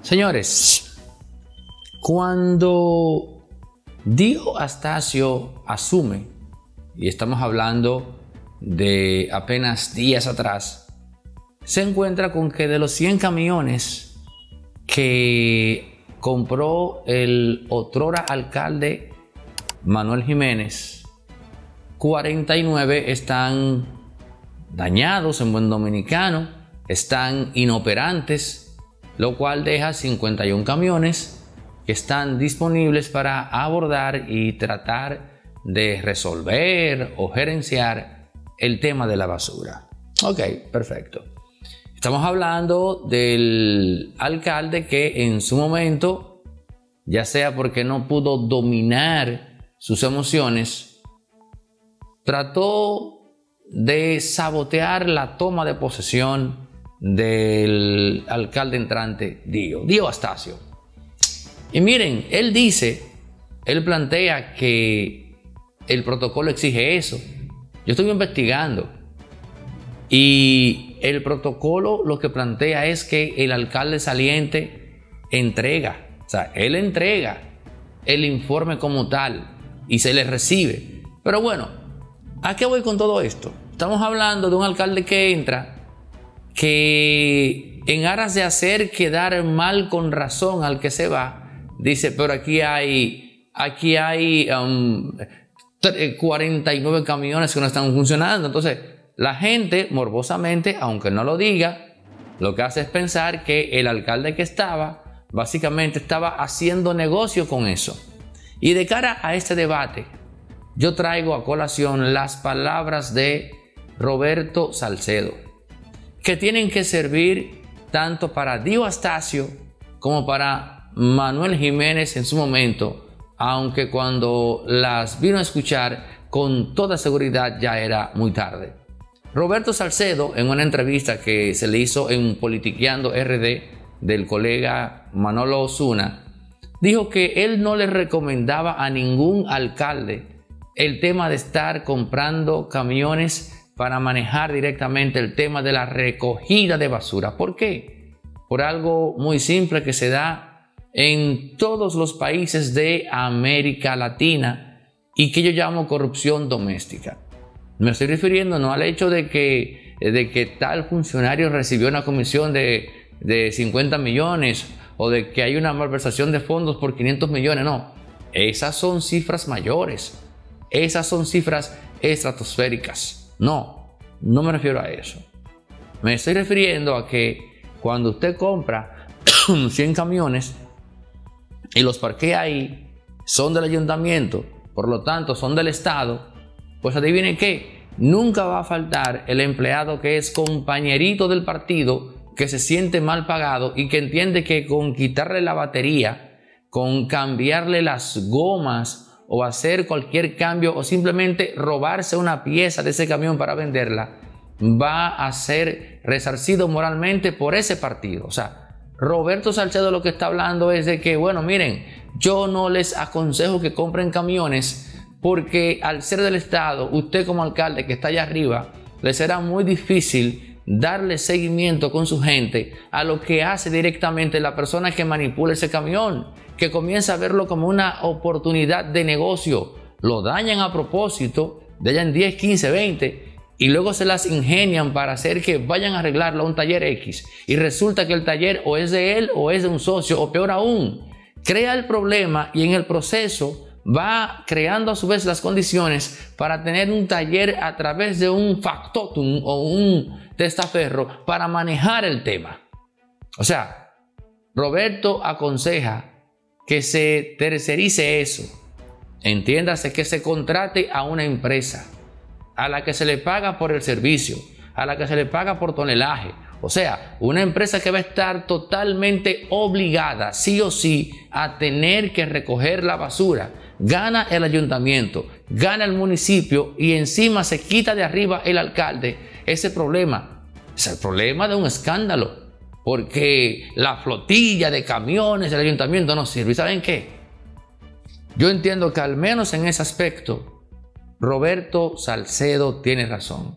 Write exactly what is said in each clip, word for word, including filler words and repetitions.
Señores, cuando Dio Astacio asume, y estamos hablando de apenas días atrás, se encuentra con que de los cien camiones que compró el otrora alcalde Manuel Jiménez, cuarenta y nueve están dañados en buen dominicano, están inoperantes, lo cual deja cincuenta y uno camiones que están disponibles para abordar y tratar de resolver o gerenciar el tema de la basura. Ok, perfecto. Estamos hablando del alcalde que en su momento, ya sea porque no pudo dominar sus emociones, trató de sabotear la toma de posesión del alcalde entrante Dio, Dio Astacio. Y miren, él dice, él plantea que el protocolo exige eso. Yo estoy investigando y el protocolo lo que plantea es que el alcalde saliente entrega, o sea, él entrega el informe como tal y se le recibe. Pero bueno, ¿a qué voy con todo esto? Estamos hablando de un alcalde que entra, que en aras de hacer quedar mal con razón al que se va, dice, pero aquí hay, aquí hay um, cuarenta y nueve camiones que no están funcionando. Entonces, la gente, morbosamente, aunque no lo diga, lo que hace es pensar que el alcalde que estaba, básicamente estaba haciendo negocio con eso. Y de cara a este debate, yo traigo a colación las palabras de Roberto Salcedo, que tienen que servir tanto para Dio Astacio como para Manuel Jiménez en su momento, aunque cuando las vino a escuchar con toda seguridad ya era muy tarde. Roberto Salcedo, en una entrevista que se le hizo en Politiqueando R D del colega Manolo Osuna, dijo que él no le recomendaba a ningún alcalde el tema de estar comprando camiones para manejar directamente el tema de la recogida de basura. ¿Por qué? Por algo muy simple que se da en todos los países de América Latina y que yo llamo corrupción doméstica. Me estoy refiriendo no al hecho de que, de que tal funcionario recibió una comisión de, de cincuenta millones o de que hay una malversación de fondos por quinientos millones, no. Esas son cifras mayores, esas son cifras estratosféricas. No, no me refiero a eso. Me estoy refiriendo a que cuando usted compra cien camiones y los parquea ahí, son del ayuntamiento, por lo tanto son del Estado, pues adivinen qué, nunca va a faltar el empleado que es compañerito del partido, que se siente mal pagado y que entiende que con quitarle la batería, con cambiarle las gomas, o hacer cualquier cambio o simplemente robarse una pieza de ese camión para venderla, va a ser resarcido moralmente por ese partido. O sea, Roberto Salcedo lo que está hablando es de que, bueno, miren, yo no les aconsejo que compren camiones porque al ser del Estado, usted como alcalde que está allá arriba, le será muy difícil darle seguimiento con su gente a lo que hace directamente la persona que manipula ese camión, que comienza a verlo como una oportunidad de negocio, lo dañan a propósito, dañan diez, quince, veinte y luego se las ingenian para hacer que vayan a arreglarlo a un taller X y resulta que el taller o es de él o es de un socio o peor aún, crea el problema y en el proceso va creando a su vez las condiciones para tener un taller a través de un factotum o un testaferro para manejar el tema. O sea, Roberto aconseja que se tercerice eso. Entiéndase que se contrate a una empresa a la que se le paga por el servicio, a la que se le paga por tonelaje. O sea, una empresa que va a estar totalmente obligada, sí o sí, a tener que recoger la basura. Gana el ayuntamiento, gana el municipio y encima se quita de arriba el alcalde ese problema. Es el problema de un escándalo, porque la flotilla de camiones del ayuntamiento no sirve. ¿Y saben qué? Yo entiendo que al menos en ese aspecto Roberto Salcedo tiene razón,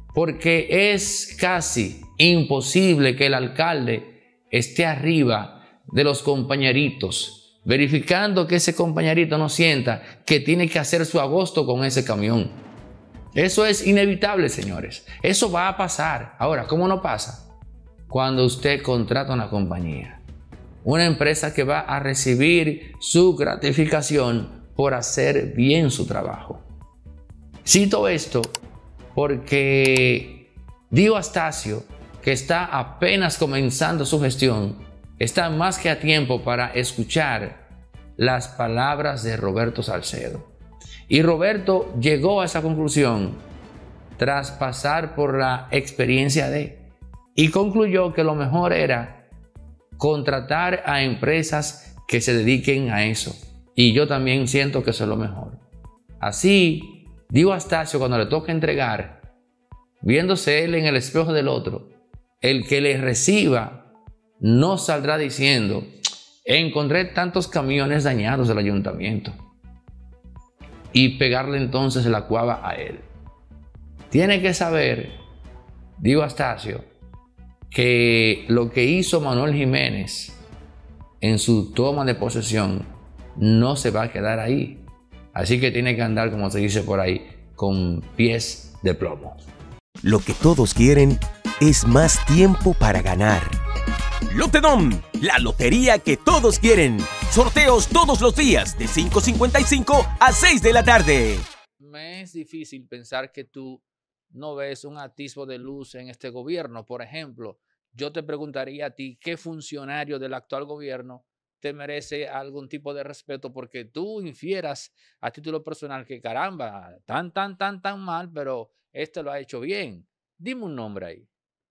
porque es casi imposible que el alcalde esté arriba de los compañeritos, verificando que ese compañerito no sienta que tiene que hacer su agosto con ese camión. Eso es inevitable, señores. Eso va a pasar. Ahora, ¿cómo no pasa? Cuando usted contrata una compañía, una empresa que va a recibir su gratificación por hacer bien su trabajo. Cito esto porque Dio Astacio, que está apenas comenzando su gestión, está más que a tiempo para escuchar las palabras de Roberto Salcedo. Y Roberto llegó a esa conclusión tras pasar por la experiencia de, y concluyó que lo mejor era contratar a empresas que se dediquen a eso. Y yo también siento que eso es lo mejor. Así, Dio Astacio, cuando le toca entregar, viéndose él en el espejo del otro, el que le reciba no saldrá diciendo: encontré tantos camiones dañados del ayuntamiento, y pegarle entonces la cuava a él. Tiene que saber Dio Astacio que lo que hizo Manuel Jiménez en su toma de posesión no se va a quedar ahí. Así que tiene que andar, como se dice por ahí, con pies de plomo. Lo que todos quieren es más tiempo para ganar. Lotedom, la lotería que todos quieren. Sorteos todos los días de cinco cincuenta y cinco a seis de la tarde. Me es difícil pensar que tú no ves un atisbo de luz en este gobierno. Por ejemplo, yo te preguntaría a ti, ¿qué funcionario del actual gobierno te merece algún tipo de respeto porque tú infieras a título personal que caramba, tan, tan, tan, tan mal, pero este lo ha hecho bien? Dime un nombre ahí.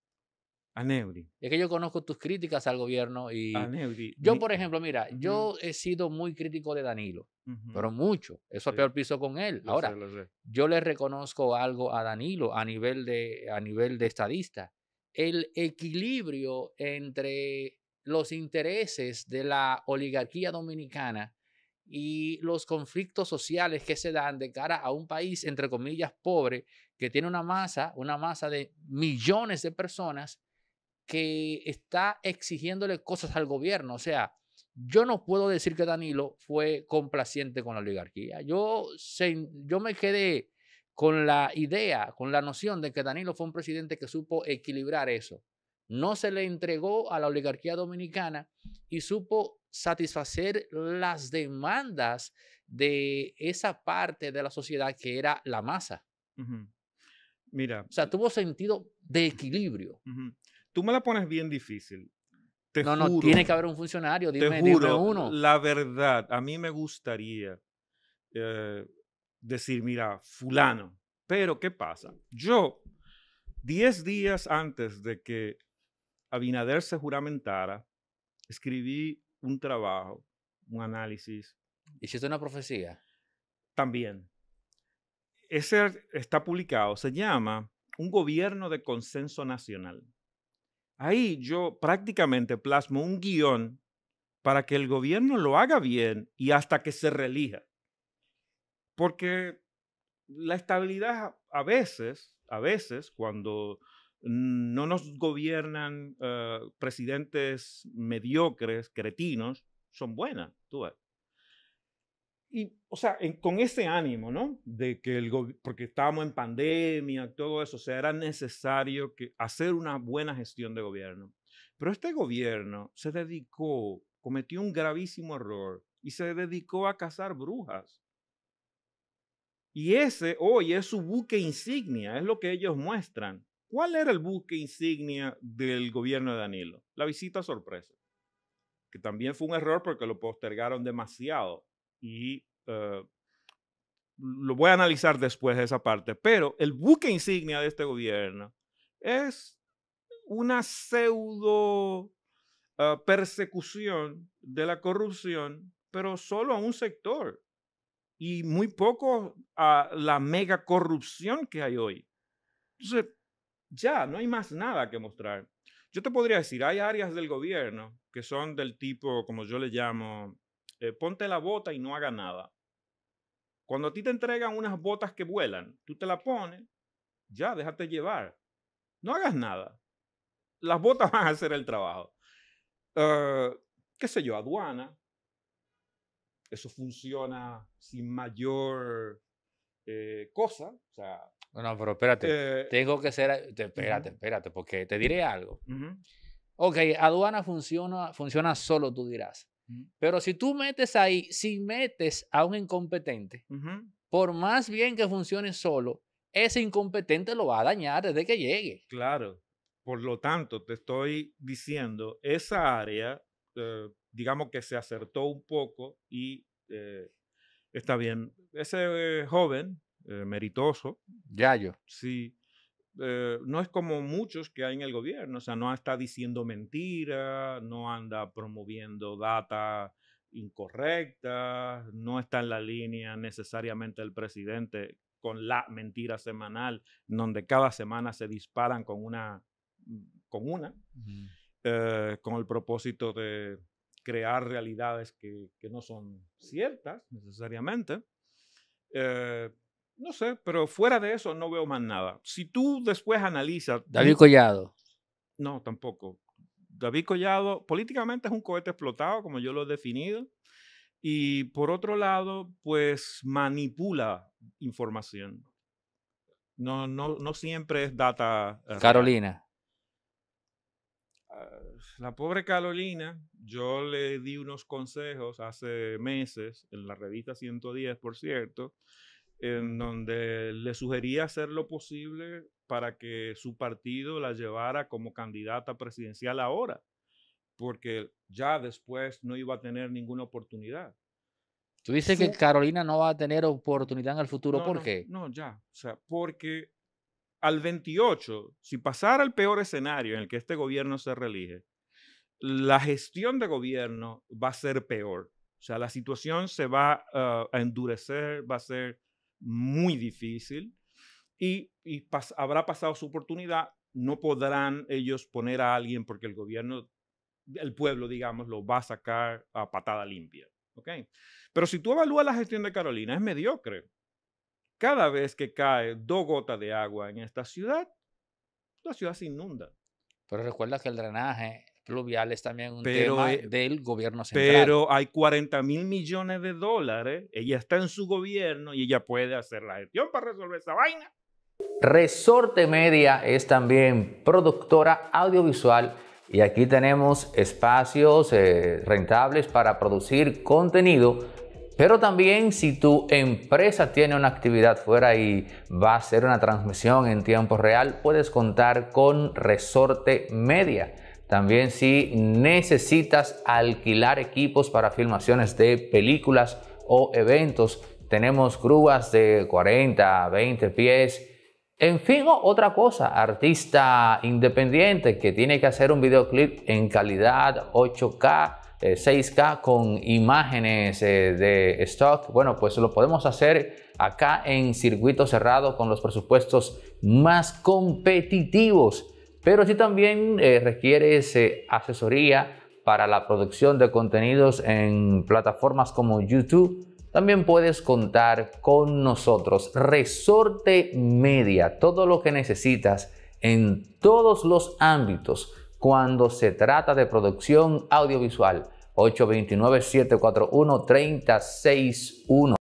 Aneuri. Es que yo conozco tus críticas al gobierno y Aneuri. yo, por ejemplo, mira, uh-huh. yo he sido muy crítico de Danilo, uh-huh. pero mucho. Eso sí. A peor piso con él. Lo Ahora, sé, lo sé. yo le reconozco algo a Danilo a nivel de, a nivel de estadista. El equilibrio entre los intereses de la oligarquía dominicana y los conflictos sociales que se dan de cara a un país, entre comillas, pobre, que tiene una masa, una masa de millones de personas que está exigiéndole cosas al gobierno. O sea, yo no puedo decir que Danilo fue complaciente con la oligarquía. Yo, se, yo me quedé con la idea, con la noción de que Danilo fue un presidente que supo equilibrar eso. No se le entregó a la oligarquía dominicana y supo satisfacer las demandas de esa parte de la sociedad que era la masa. Uh-huh. Mira. O sea, tuvo sentido de equilibrio. Uh-huh. Tú me la pones bien difícil. Te no, juro, no, tiene que haber un funcionario. Dime, te juro, dime uno. La verdad, a mí me gustaría eh, decir, mira, fulano. Pero, ¿qué pasa? Yo, diez días antes de que Abinader se juramentara, escribí un trabajo, un análisis. ¿Hiciste una profecía? También. Ese está publicado, se llama Un gobierno de consenso nacional. Ahí yo prácticamente plasmo un guión para que el gobierno lo haga bien y hasta que se reelija. Porque la estabilidad a veces, a veces, cuando no nos gobiernan uh, presidentes mediocres, cretinos, son buenas, tú ves. Y, o sea, en, con ese ánimo, ¿no? De que el porque estábamos en pandemia, todo eso, o sea, era necesario que hacer una buena gestión de gobierno. Pero este gobierno se dedicó, cometió un gravísimo error y se dedicó a cazar brujas. Y ese hoy es su buque insignia, es lo que ellos muestran. ¿Cuál era el buque insignia del gobierno de Danilo? La visita sorpresa, que también fue un error porque lo postergaron demasiado. Y uh, lo voy a analizar después de esa parte, pero el buque insignia de este gobierno es una pseudo uh, persecución de la corrupción, pero solo a un sector y muy poco a la mega corrupción que hay hoy. Entonces, ya no hay más nada que mostrar. Yo te podría decir, hay áreas del gobierno que son del tipo, como yo le llamo, Eh, ponte la bota y no haga nada. Cuando a ti te entregan unas botas que vuelan, tú te la pones, ya, déjate llevar. No hagas nada. Las botas van a hacer el trabajo. Uh, qué sé yo, aduana. Eso funciona sin mayor eh, cosa. O sea, No, pero espérate, eh, tengo que ser, te- espérate, uh-huh. espérate, porque te diré algo. Uh-huh. Ok, aduana funciona, funciona solo, tú dirás. Uh-huh. Pero si tú metes ahí, si metes a un incompetente, Uh-huh. por más bien que funcione solo, ese incompetente lo va a dañar desde que llegue. Claro. Por lo tanto, te estoy diciendo, esa área, eh, digamos que se acertó un poco y eh, está bien. Ese eh, joven, eh, meritoso, Yayo. sí, eh, no es como muchos que hay en el gobierno, o sea, no está diciendo mentiras, no anda promoviendo data incorrecta, no está en la línea necesariamente del presidente con la mentira semanal, donde cada semana se disparan con una, con una, uh-huh. eh, con el propósito de crear realidades que, que no son ciertas necesariamente. Eh, no sé, pero fuera de eso no veo más nada. Si tú después analizas... David Collado. No, tampoco. David Collado políticamente es un cohete explotado, como yo lo he definido. Y por otro lado, pues manipula información. No, no, no siempre es data. Uh, Carolina. Uh, la pobre Carolina, yo le di unos consejos hace meses, en la revista ciento diez, por cierto, en donde le sugería hacer lo posible para que su partido la llevara como candidata presidencial ahora, porque ya después no iba a tener ninguna oportunidad. Tú dices su... que Carolina no va a tener oportunidad en el futuro, no, ¿por no, qué? No, ya, o sea, porque al veintiocho, si pasara el peor escenario en el que este gobierno se reelige, la gestión de gobierno va a ser peor. O sea, la situación se va uh, a endurecer, va a ser muy difícil y, y pas habrá pasado su oportunidad. No podrán ellos poner a alguien porque el gobierno, el pueblo, digamos, lo va a sacar a patada limpia. ¿Okay? Pero si tú evalúas la gestión de Carolina, es mediocre. Cada vez que cae dos gotas de agua en esta ciudad, la ciudad se inunda. Pero recuerda que el drenaje pluvial es también un pero, tema eh, del gobierno central. Pero hay cuarenta mil millones de dólares, ella está en su gobierno y ella puede hacer la gestión para resolver esa vaina. Resorte Media es también productora audiovisual y aquí tenemos espacios eh, rentables para producir contenido, pero también si tu empresa tiene una actividad fuera y va a hacer una transmisión en tiempo real, puedes contar con Resorte Media. También si necesitas alquilar equipos para filmaciones de películas o eventos, tenemos grúas de cuarenta, veinte pies. En fin, otra cosa, artista independiente que tiene que hacer un videoclip en calidad ocho K, eh, seis K con imágenes eh, de stock, bueno, pues lo podemos hacer acá en circuito cerrado con los presupuestos más competitivos. Pero si también eh, requieres eh, asesoría para la producción de contenidos en plataformas como YouTube, también puedes contar con nosotros. Resorte Media, todo lo que necesitas en todos los ámbitos cuando se trata de producción audiovisual. ocho dos nueve, siete cuatro uno, tres cero seis uno.